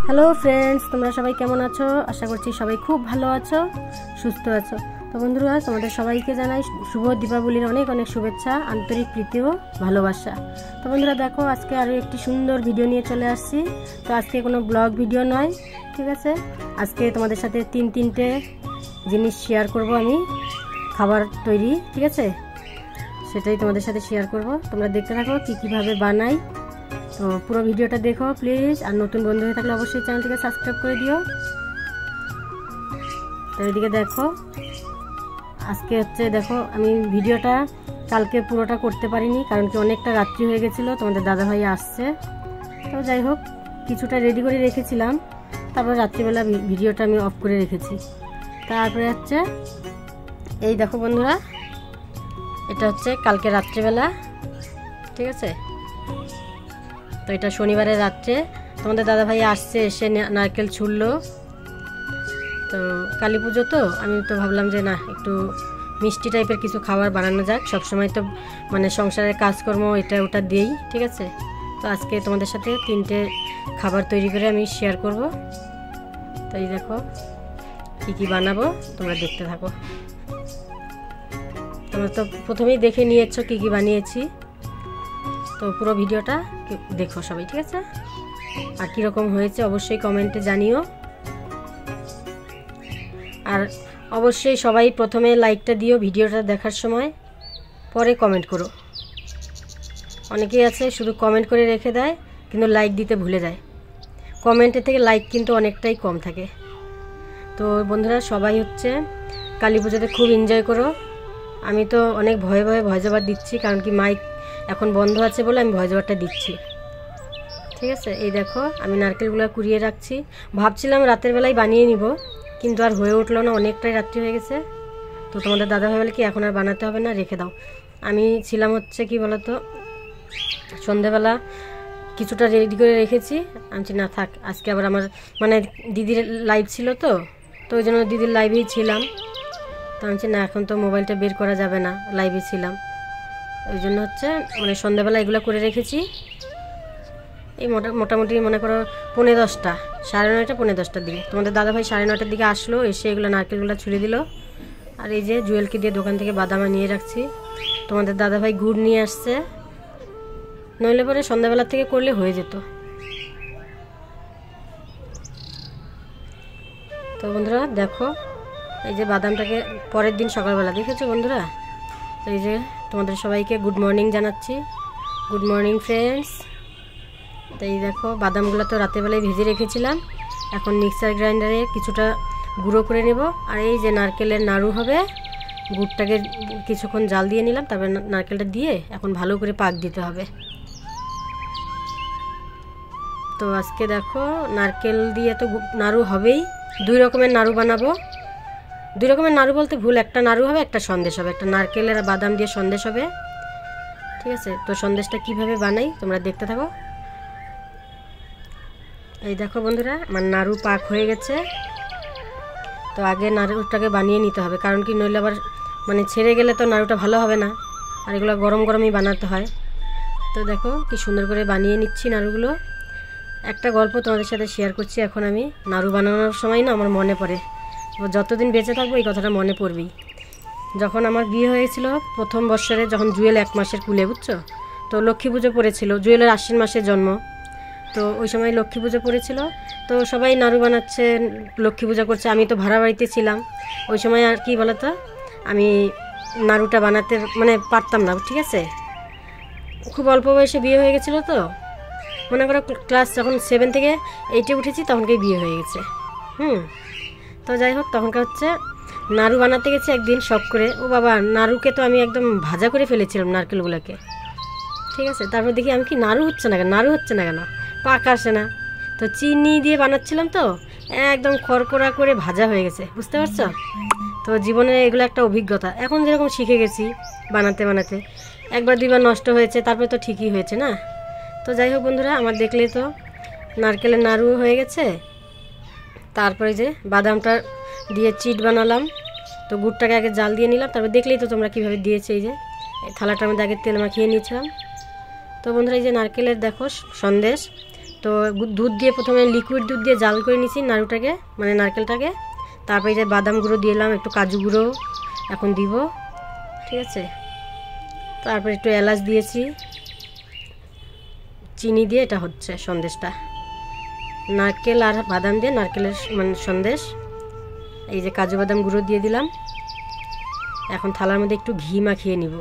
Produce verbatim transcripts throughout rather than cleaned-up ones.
Hello friends, তোমরা সবাই কেমন আছো? আশা করছি সবাই খুব ভালো আছো, সুস্থ আছো। তো বন্ধুরা, তোমাদের সবাইকে জানাই শুভ দীপাবলির অনেক অনেক শুভেচ্ছা, আন্তরিক প্রীতি ও ভালোবাসা। তো বন্ধুরা দেখো, আজকে আরও একটি সুন্দর ভিডিও নিয়ে চলে আসছি। তো আজকে কোনো ব্লগ ভিডিও নয়, ঠিক আছে। আজকে তোমাদের সাথে তিন তিনটে জিনিস শেয়ার করব, আমি খাবার তৈরি, ঠিক আছে, সেটাই তোমাদের সাথে শেয়ার করব। তোমরা দেখতে থাকো কী কীভাবে বানাই। তো পুরো ভিডিওটা দেখো প্লিজ। আর নতুন বন্ধু হয়ে থাকলে অবশ্যই চ্যানেলটিকে সাবস্ক্রাইব করে দিও। তো এদিকে দেখো, আজকে হচ্ছে দেখো, আমি ভিডিওটা কালকে পুরোটা করতে পারিনি, কারণ কি অনেকটা রাত্রি হয়ে গেছিলো, তোমাদের দাদাভাই আসছে। তো যাই হোক, কিছুটা রেডি করে রেখেছিলাম, তারপর রাত্রিবেলা ভিডিওটা আমি অফ করে রেখেছি। তারপরে হচ্ছে এই দেখো বন্ধুরা, এটা হচ্ছে কালকে রাত্রিবেলা, ঠিক আছে। তো এটা শনিবারের রাত্রে তোমাদের দাদাভাই আসছে, এসে নারকেল ছুড়লো। তো কালী পুজো তো, আমি তো ভাবলাম যে না, একটু মিষ্টি টাইপের কিছু খাবার বানানো যাক। সবসময় তো মানে সংসারের কাজকর্ম এটা ওটা দিই, ঠিক আছে। তো আজকে তোমাদের সাথে তিনটে খাবার তৈরি করে আমি শেয়ার করব। তো এই দেখো কী কী বানাবো, তোমরা দেখতে থাকো। তোমরা তো প্রথমেই দেখে নিয়েছো কী কী বানিয়েছি। তো পুরো ভিডিওটা দেখো সবাই, ঠিক আছে। আর কীরকম হয়েছে অবশ্যই কমেন্টে জানিও। আর অবশ্যই সবাই প্রথমে লাইকটা দিও ভিডিওটা দেখার সময়, পরে কমেন্ট করো। অনেকেই আছে শুধু কমেন্ট করে রেখে দেয়, কিন্তু লাইক দিতে ভুলে যায়। কমেন্টের থেকে লাইক কিন্তু অনেকটাই কম থাকে। তো বন্ধুরা, সবাই হচ্ছে কালী পুজোতে খুব এনজয় করো। আমি তো অনেক ভয়ে ভয়ে ভয় জবাব দিচ্ছি, কারণ কি মাইক এখন বন্ধ আছে বলে আমি ভয় জবাবটা দিচ্ছি, ঠিক আছে। এই দেখো, আমি নারকেলগুলো কুড়িয়ে রাখছি। ভাবছিলাম রাতের বেলায় বানিয়ে নিব, কিন্তু আর হয়ে উঠলো না, অনেকটাই রাত্রি হয়ে গেছে। তো তোমাদের দাদা ভাই বলে কি এখন আর বানাতে হবে না, রেখে দাও। আমি ছিলাম হচ্ছে কি বলতো, সন্ধেবেলা কিছুটা রেডি করে রেখেছি। আমি না থাক, আজকে আবার আমার মানে দিদির লাইভ ছিল, তো তো ওই জন্য দিদির লাইভেই ছিলাম। তো আমি না, এখন তো মোবাইলটা বের করা যাবে না, লাইভে ছিলাম, ওই জন্য হচ্ছে মানে সন্ধ্যাবেলা এগুলো করে রেখেছি। এই মোটা মোটামুটি মনে করো পৌনে দশটা, সাড়ে নয়টা পৌনে দশটার দিকে তোমাদের দাদাভাই সাড়ে নয়টার দিকে আসলো, এসে এগুলো নারকেলগুলো ছুঁড়ে দিল। আর এই যে জুয়েলকে দিয়ে দোকান থেকে বাদাম নিয়ে রাখছি। তোমাদের দাদাভাই গুড় নিয়ে আসছে, নইলে পরে সন্ধ্যাবেলা থেকে করলে হয়ে যেত। তো বন্ধুরা দেখো, এই যে বাদামটাকে পরের দিন সকালবেলা দেখেছো বন্ধুরা। তো এই যে তোমাদের সবাইকে গুড মর্নিং জানাচ্ছি। Good morning friends. তো এই দেখো, বাদামগুলো তো রাতেরবেলায় ভেজে রেখেছিলাম, এখন মিক্সার গ্রাইন্ডারে কিছুটা গুঁড়ো করে নেব। আর এই যে নারকেলের নাড়ু হবে, গুড়টাকে কিছুক্ষণ জাল দিয়ে নিলাম, তারপরে নারকেলটা দিয়ে এখন ভালো করে পাক দিতে হবে। তো আজকে দেখো, নারকেল দিয়ে তো নাড়ু হবেই, দুই রকমের নাড়ু বানাবো। দুই রকমের নাড়ু বলতে ভুল, একটা নাড়ু হবে, একটা সন্দেশ হবে। একটা নারকেলের বাদাম দিয়ে সন্দেশ হবে, ঠিক আছে। তো সন্দেশটা কিভাবে বানাই তোমরা দেখতে থাকো। এই দেখো বন্ধুরা, আমার নাড়ু পাক হয়ে গেছে। তো আগে নাড়ুটাকে বানিয়ে নিতে হবে, কারণ কি নইলে আবার মানে ছেড়ে গেলে তো নাড়ুটা ভালো হবে না, আর এগুলো গরম গরমই বানাতে হয়। তো দেখো কি সুন্দর করে বানিয়ে নিচ্ছি নাড়ুগুলো। একটা গল্প তোমাদের সাথে শেয়ার করছি এখন। আমি নাড়ু বানানোর সময় না আমার মনে পড়ে, যতদিন বেঁচে থাকবো এই কথাটা মনে পড়বেই। যখন আমার বিয়ে হয়েছিল প্রথম বৎসরে, যখন জুয়েল এক মাসের কুলে, বুঝছো, তো লক্ষ্মী পুজো পড়েছিল, জুয়েলের আশ্বিন মাসে জন্ম। তো ওই সময় লক্ষ্মী পুজো পড়েছিল, তো সবাই নাড়ু বানাচ্ছে, লক্ষ্মী পূজা করছে। আমি তো ভাড়া বাড়িতে ছিলাম ওই সময়। আর কি বলতো, আমি নাড়ুটা বানাতে মানে পারতাম না, ঠিক আছে। খুব অল্প বয়সে বিয়ে হয়ে গেছিলো, তো মনে করো ক্লাস যখন সেভেন থেকে এইটে উঠেছি তখনকেই বিয়ে হয়ে গেছে। হুম তো যাই হোক, তখনকার হচ্ছে নাড়ু বানাতে গেছি একদিন শখ করে। ও বাবা, নাড়ুকে তো আমি একদম ভাজা করে ফেলেছিলাম নারকেলগুলোকে, ঠিক আছে। তারপর দেখি আমি কি নাড়ু হচ্ছে না কেন, নাড়ু হচ্ছে না কেন, পাক আসে না। তো চিনি দিয়ে বানাচ্ছিলাম, তো একদম খড়কড়া করে ভাজা হয়ে গেছে, বুঝতে পারছো। তো জীবনে এগুলো একটা অভিজ্ঞতা। এখন যেরকম শিখে গেছি বানাতে বানাতে, একবার দুইবার নষ্ট হয়েছে, তারপরে তো ঠিকই হয়েছে না। তো যাই হোক বন্ধুরা, আমার দেখলে তো নারকেলের নাড়ু হয়ে গেছে। তারপরে যে বাদামটা দিয়ে চিট বানালাম, তো গুড়টাকে আগে জাল দিয়ে নিলাম, তারপর দেখলেই তো তোমরা কীভাবে দিয়েছে। এই যে এই থালাটার মধ্যে আগে তেল মাখিয়ে নিয়েছিলাম। তো বন্ধুরা, এই যে নারকেলের দেখো সন্দেশ, তো দুধ দিয়ে প্রথমে লিকুইড দুধ দিয়ে জাল করে নিয়েছি নাড়ুটাকে, মানে নারকেলটাকে। তারপরে যে বাদাম গুঁড়ো দিলাম, একটু কাজু গুঁড়ো এখন দিব, ঠিক আছে। তারপরে একটু এলাচ দিয়েছি, চিনি দিয়ে এটা হচ্ছে সন্দেশটা, নারকেল আর বাদাম দিয়ে নারকেলের মানে সন্দেশ। এই যে কাজু বাদাম গুঁড়ো দিয়ে দিলাম। এখন থালার মধ্যে একটু ঘি মাখিয়ে নিব।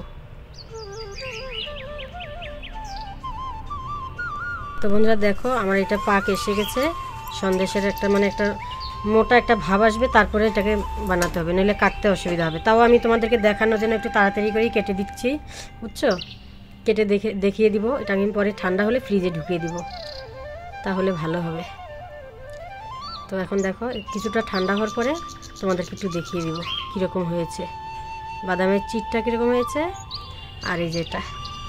তো বন্ধুরা দেখো আমার এটা পাক এসে গেছে, সন্দেশের একটা মানে একটা মোটা একটা ভাব আসবে, তারপরে এটাকে বানাতে হবে, নইলে কাটতে অসুবিধা হবে। তাও আমি তোমাদেরকে দেখানোর জন্য একটু তাড়াতাড়ি করেই কেটে দিচ্ছি, বুঝছো। কেটে দেখে দেখিয়ে দিব। এটা আমি পরে ঠান্ডা হলে ফ্রিজে ঢুকিয়ে দিব, তাহলে ভালো হবে। তো এখন দেখো কিছুটা ঠান্ডা হওয়ার পরে তোমাদেরকে একটু দেখিয়ে দিব কীরকম হয়েছে, বাদামের চিটটা কীরকম হয়েছে। আর এই যেটা,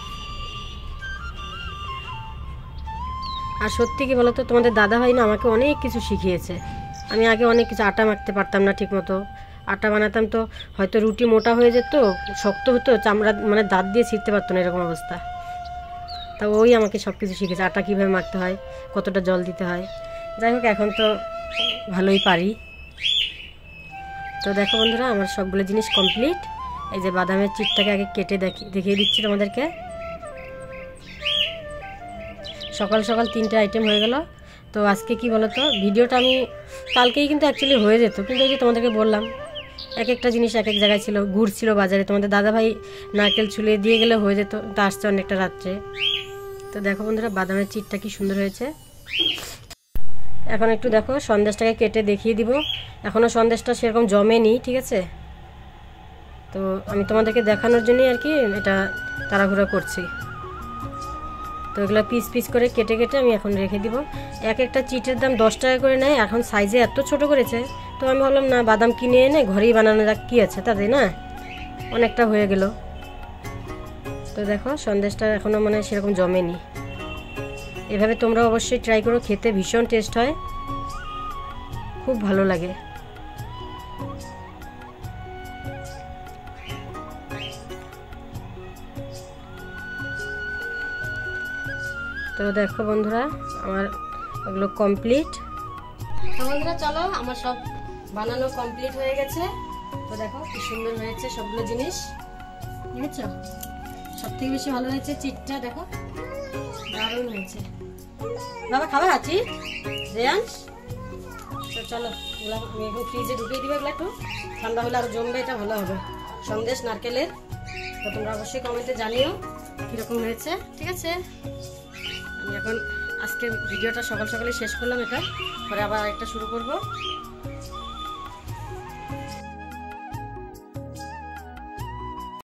আর সত্যি কি বলতো, তোমাদের দাদা ভাই না আমাকে অনেক কিছু শিখিয়েছে। আমি আগে অনেক কিছু আটা মাখতে পারতাম না ঠিক মতো, আটা বানাতাম তো হয়তো রুটি মোটা হয়ে যেত, শক্ত হতো, চামড়া মানে দাঁত দিয়ে ছিঁড়তে পারতো না, এরকম অবস্থা। তা ওই আমাকে সব কিছু শিখেছে, আটা কীভাবে মাখতে হয়, কতটা জল দিতে হয়। যাই হোক এখন তো ভালোই পারি। তো দেখো বন্ধুরা আমার সবগুলো জিনিস কমপ্লিট। এই যে বাদামের চিটটাকে আগে কেটে দেখি দেখিয়ে দিচ্ছি তোমাদেরকে। সকাল সকাল তিনটে আইটেম হয়ে গেল। তো আজকে কি বলো তো, ভিডিওটা আমি কালকেই কিন্তু অ্যাকচুয়ালি হয়ে যেত, কিন্তু ওই যে তোমাদেরকে বললাম এক একটা জিনিস এক এক জায়গায় ছিল, গুড় ছিল বাজারে, তোমাদের দাদাভাই নারকেল ছুলে দিয়ে গেলে হয়ে যেত, তা আসছে অনেকটা রাত্রে। তো দেখো বন্ধুরা বাদামের চিটটা কি সুন্দর হয়েছে। এখন একটু দেখো সন্দেশটাকে কেটে দেখিয়ে দিব। এখনও সন্দেশটা সেরকম জমেনি, ঠিক আছে। তো আমি তোমাদেরকে দেখানোর জন্যই আর কি এটা তাড়াহুড়ো করছি। তো এগুলো পিস পিস করে কেটে কেটে আমি এখন রেখে দিব। এক একটা চিটের দাম দশ টাকা করে নেয়, এখন সাইজে এত ছোট করেছে। তো আমি ভাবলাম না বাদাম কিনে এনে ঘরেই বানানো যাক, কী আছে তাতে, না অনেকটা হয়ে গেল। তো দেখো সন্দেশটা এখনও মানে সেরকম জমেনি। এভাবে তোমরা অবশ্যই ট্রাই করো, খেতে ভীষণ টেস্ট হয়, খুব ভালো লাগে। তো দেখো বন্ধুরা আমার ওগুলো কমপ্লিট। তো বন্ধুরা চলো আমার সব বানানো কমপ্লিট হয়ে গেছে। তো দেখো কি সুন্দর হয়েছে সবগুলো জিনিস, বুঝেছো। সব থেকে বেশি ভালো হয়েছে চিটটা, দেখো দারুণ হয়েছে। বাবা খাবার আছি রেয়াংশ। তো চলো এগুলো আমি এখন ফ্রিজে ঢুকিয়ে দিব, এগুলো একটু ঠান্ডা হলে আরো জমবে, এটা ভালো হবে সন্দেশ নারকেলের। তো তোমরা অবশ্যই কমেন্টে জানিও কীরকম হয়েছে, ঠিক আছে। আমি এখন আজকে ভিডিওটা সকাল সকালে শেষ করলাম, এটা পরে আবার একটা শুরু করব।